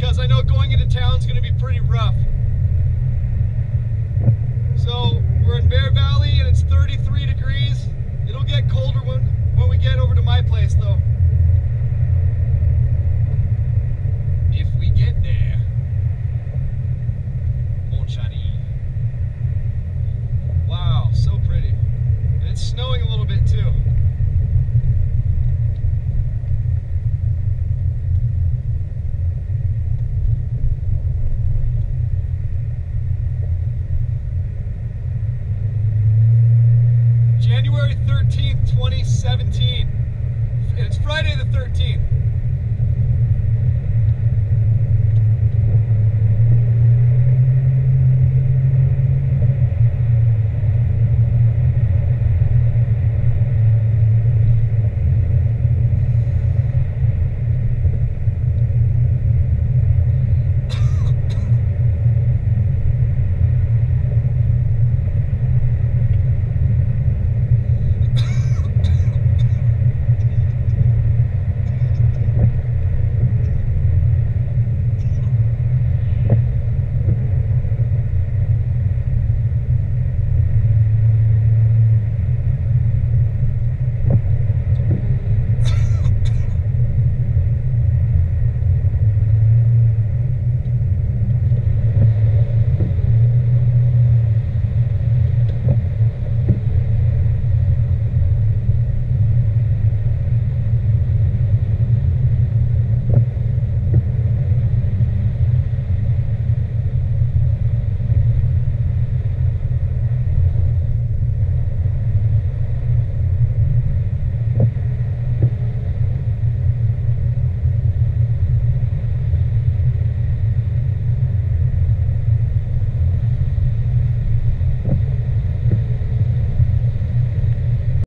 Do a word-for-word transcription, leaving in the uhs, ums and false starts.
because I know going into town is going to be pretty rough. So we're in Bear Valley and it's thirty-three degrees. It'll get colder when, when we get over to my place though. If we get there. Mon Chani. Wow, so pretty. And it's snowing a little bit too. January thirteenth, twenty seventeen.